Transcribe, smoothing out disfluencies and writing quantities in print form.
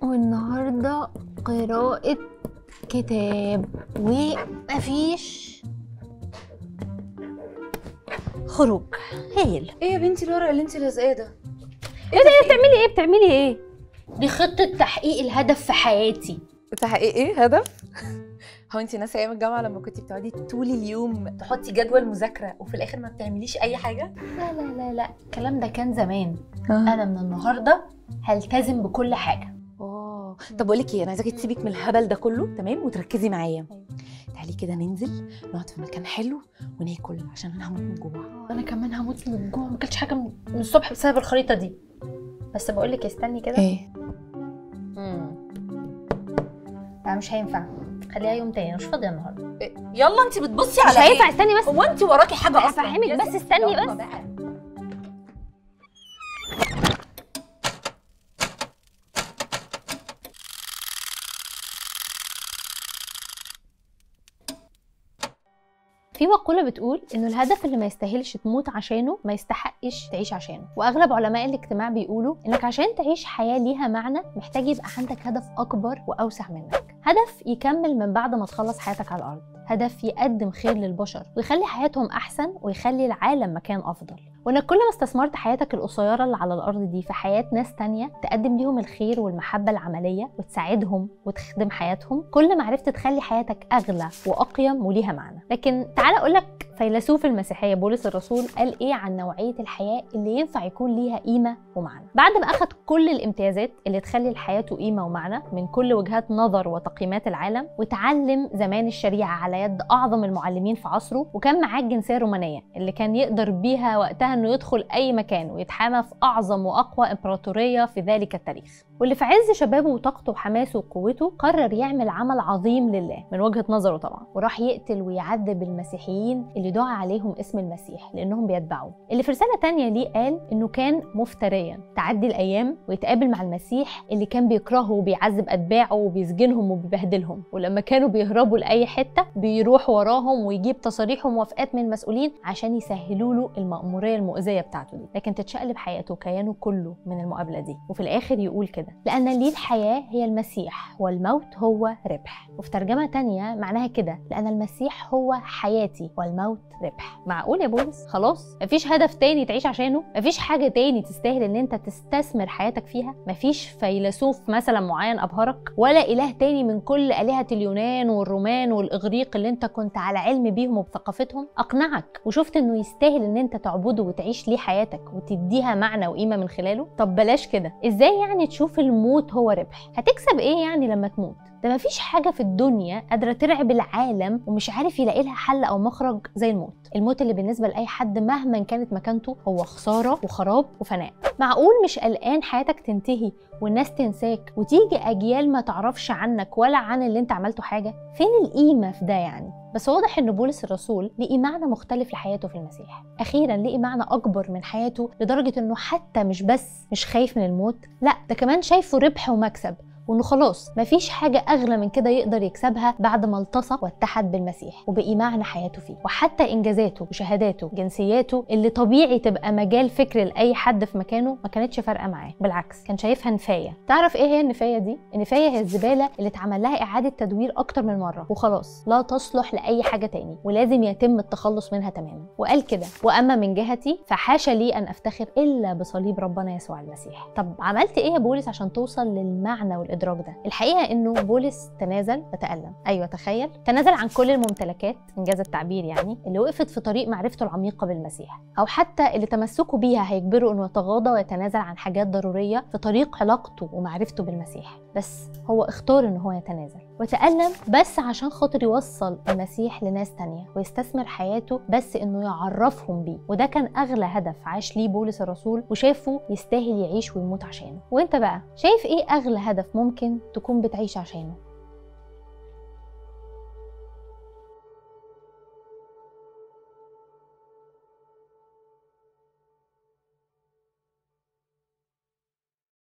والنهارده قراءة كتاب ومفيش خروج. هايل. ايه يا بنتي الورق اللي انت لازقاه ده؟ ايه ده؟ بتعملي ايه؟ دي خطة تحقيق الهدف في حياتي. تحقيق ايه هدف؟ هو انت ناسيه ايام الجامعه لما كنتي بتقعدي طول اليوم تحطي جدول مذاكره وفي الاخر ما بتعمليش اي حاجه؟ لا لا لا لا، الكلام ده كان زمان. انا من النهارده هلتزم بكل حاجة. طب بقول لك ايه، انا عايزاكي تسيبك من الهبل ده كله تمام وتركزي معايا. تعالي كده ننزل نقعد في مكان حلو وناكل عشان انا هموت من الجوع. انا كمان هموت من الجوع، ما اكلتش حاجة من الصبح بسبب الخريطة دي. بس بقول لك استني كده. ايه؟ لا مش هينفع، خليها يوم تاني، مش فاضيه النهارده. يلا انت بتبصي على مش هينفع. استني بس، هو انت وراكي حاجه اصلا؟ هفهمك بس، استني بس. في مقولة بتقول إنه الهدف اللي ما يستاهلش تموت عشانه ما يستحقش تعيش عشانه، وأغلب علماء الاجتماع بيقولوا إنك عشان تعيش حياة ليها معنى محتاج يبقى عندك هدف أكبر وأوسع منك، هدف يكمل من بعد ما تخلص حياتك على الأرض، هدف يقدم خير للبشر ويخلي حياتهم أحسن ويخلي العالم مكان أفضل. وإنك كل ما استثمرت حياتك القصيرة اللي على الأرض دي في حياة ناس تانية تقدم ليهم الخير والمحبة العملية وتساعدهم وتخدم حياتهم، كل ما عرفت تخلي حياتك أغلى وأقيم وليها معنى. لكن تعال أقولك فيلسوف المسيحية بولس الرسول قال إيه عن نوعية الحياة اللي ينفع يكون ليها قيمة ومعنى. بعد ما أخد كل الامتيازات اللي تخلي الحياة قيمة ومعنى من كل وجهات نظر وتقييمات العالم، وتعلم زمان الشريعة على يد أعظم المعلمين في عصره، وكان معاه الجنسية الرومانية اللي كان يقدر بيها وقتها إنه يدخل أي مكان ويتحامى في أعظم وأقوى إمبراطورية في ذلك التاريخ، واللي في عز شبابه وطاقته وحماسه وقوته قرر يعمل عمل عظيم لله من وجهة نظره طبعا، وراح يقتل ويعذب المسيحيين اللي دعا عليهم اسم المسيح لأنهم بيتبعوه. اللي في رسالة تانية ليه قال إنه كان مفتريا. تعدي الأيام ويتقابل مع المسيح اللي كان بيكرهه وبيعذب أتباعه وبيسجنهم وبيبهدلهم، ولما كانوا بيهربوا لأي حتة بيروح وراهم ويجيب تصاريح وموافقات من المسؤولين عشان يسهلوا له المأمورية المؤذية بتاعته دي، لكن تتشقلب حياته وكيانه كله من المقابلة دي. وفي الآخر يقول كده: لأن لي الحياة هي المسيح والموت هو ربح. وفي ترجمة تانية معناها كده: لأن المسيح هو حياتي والموت ربح. معقول يا بولس؟ خلاص مفيش هدف تاني تعيش عشانه؟ مفيش حاجة تاني تستاهل ان انت تستثمر حياتك فيها؟ مفيش فيلسوف مثلا معين أبهرك؟ ولا إله تاني من كل آلهة اليونان والرومان والإغريق اللي انت كنت على علم بيهم وبثقافتهم أقنعك وشفت انه يستاهل ان انت تعبده وتعيش ليه حياتك وتديها معنى وقيمة من خلاله؟ طب بلاش كده، ازاي يعني تشوف الموت هو ربح؟ هتكسب ايه يعني لما تموت؟ ده مفيش حاجة في الدنيا قادرة ترعب العالم ومش عارف يلاقي لها حل أو مخرج زي الموت. الموت اللي بالنسبة لأي حد مهما كانت مكانته هو خسارة وخراب وفناء. معقول مش قلقان حياتك تنتهي والناس تنساك وتيجي أجيال ما تعرفش عنك ولا عن اللي انت عملته حاجة؟ فين القيمة في ده يعني؟ بس واضح ان بولس الرسول لقي معنى مختلف لحياته في المسيح. اخيرا لقي معنى اكبر من حياته لدرجة انه حتى مش خايف من الموت، لا ده كمان شايفه ربح ومكسب، وانه خلاص مفيش حاجة اغلى من كده يقدر يكسبها بعد ما التصق واتحد بالمسيح وبقي معنى حياته فيه. وحتى انجازاته وشهاداته وجنسياته اللي طبيعي تبقى مجال فكر لاي حد في مكانه ما كانتش فارقة معاه، بالعكس كان شايفها نفاية. تعرف ايه هي النفاية دي؟ النفاية هي الزبالة اللي اتعمل لها اعادة تدوير اكتر من مرة وخلاص لا تصلح لاي حاجة تاني ولازم يتم التخلص منها تماما. وقال كده: واما من جهتي فحاشا لي ان افتخر الا بصليب ربنا يسوع المسيح. طب عملت ايه يا بولس عشان توصل للمعنى والادراك ده؟ الحقيقه انه بولس تنازل وتألم. ايوه تخيل، تنازل عن كل الممتلكات انجاز التعبير يعني اللي وقفت في طريق معرفته العميقه بالمسيح، او حتى اللي تمسكوا بيها هيجبروا انه يتغاضى ويتنازل عن حاجات ضروريه في طريق علاقته ومعرفته بالمسيح. بس هو اختار ان هو يتنازل وتألم بس عشان خاطر يوصل المسيح لناس تانية ويستثمر حياته بس انه يعرفهم بيه. وده كان اغلى هدف عاش ليه بولس الرسول وشافه يستاهل يعيش ويموت عشانه. وانت بقى شايف ايه اغلى هدف ممكن تكون بتعيش عشانه؟